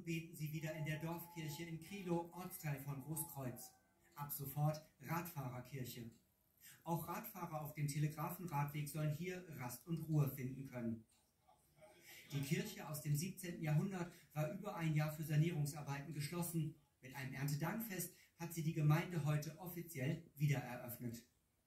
beten sie wieder in der Dorfkirche in Krielow, Ortsteil von Großkreuz. Ab sofort Radfahrerkirche. Auch Radfahrer auf dem Telegrafenradweg sollen hier Rast und Ruhe finden können. Die Kirche aus dem 17. Jahrhundert war über ein Jahr für Sanierungsarbeiten geschlossen. Mit einem Erntedankfest hat sie die Gemeinde heute offiziell wiedereröffnet.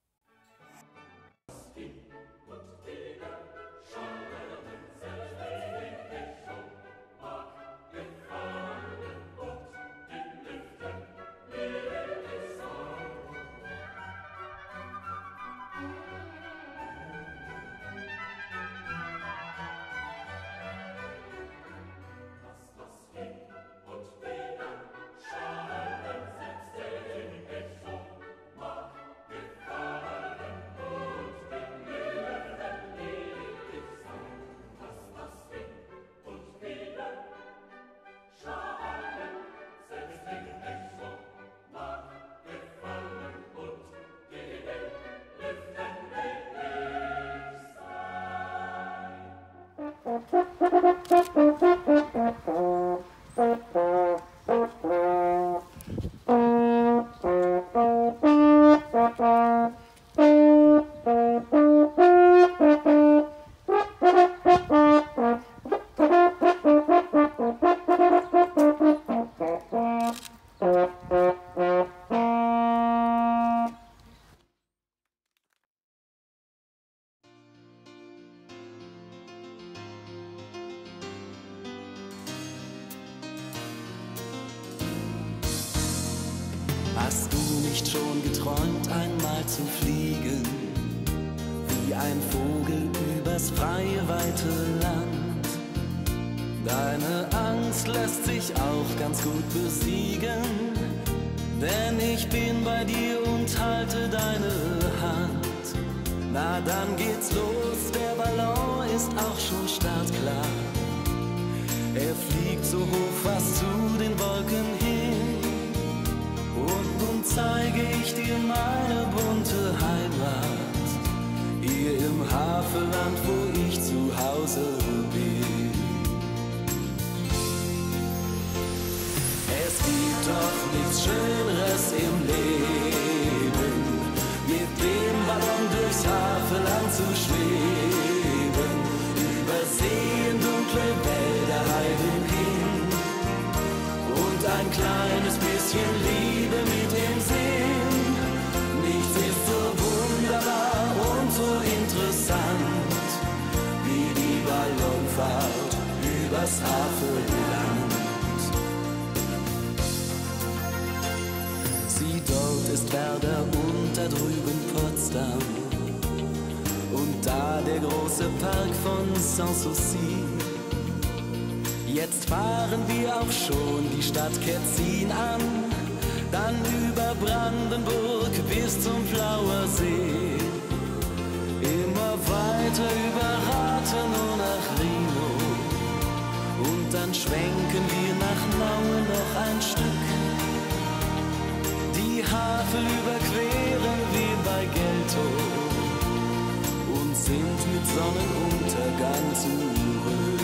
Hast du nicht schon geträumt, einmal zu fliegen, wie ein Vogel übers freie, weite Land? Deine Angst lässt sich auch ganz gut besiegen, denn ich bin bei dir und halte deine Hand. Na dann geht's los, der Ballon ist auch schon startklar. Er fliegt so hoch fast zu den Wolken hin. Und nun zeige ich dir meine bunte Heimat, hier im Hafenland, wo ich zu Hause bin. Es gibt doch nichts Schöneres im Leben, mit dem Ballon durchs Hafenland zu schweben, über Seen, dunkle Wälder, Heiden hin und ein kleines bisschen Liebe mit im Sinn. Nichts ist so wunderbar und so interessant wie die Ballonfahrt übers Hafenland. Sieh, dort ist Werder und da drüben Potsdam und da der große Park von Sanssouci. Jetzt fahren wir auch schon die Stadt Ketzin an, dann über Brandenburg bis zum Plauersee. Immer weiter über Rathenow nach Rhinow und dann schwenken wir nach Nauen noch ein Stück. Die Havel überqueren wir bei Geltow und sind mit Sonnenuntergang zurück.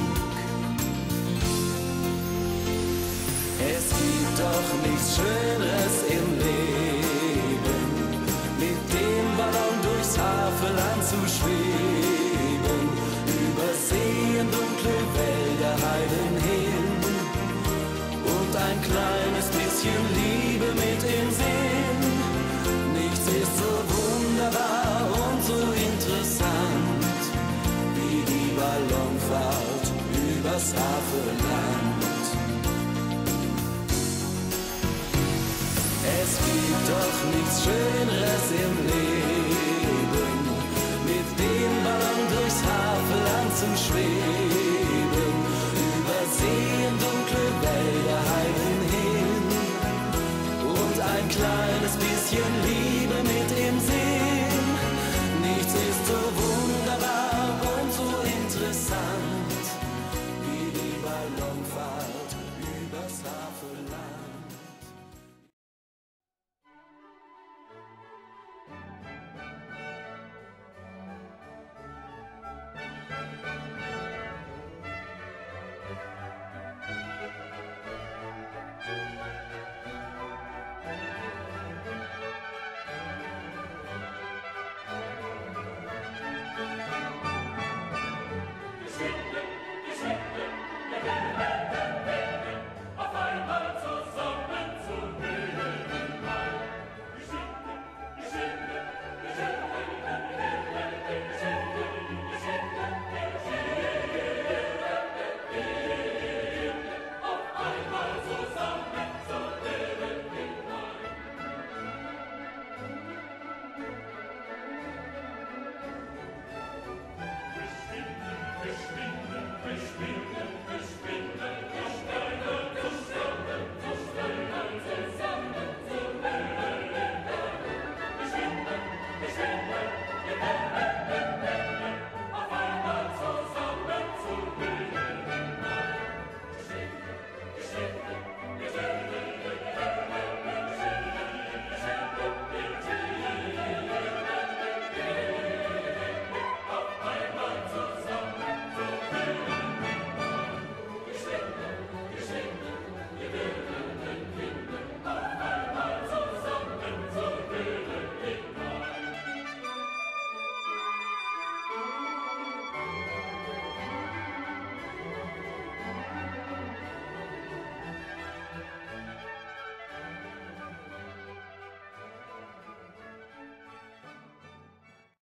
Es gibt doch nichts Schöneres im Leben, mit dem Ballon durchs Hafenland zu schweben, über Seen, dunkle Wälder, Heiden hin und ein kleines bisschen Liebe mit im Sinn. Nichts ist so wunderbar und so interessant wie die Ballonfahrt übers Hafenland. Es gibt doch nichts Schöneres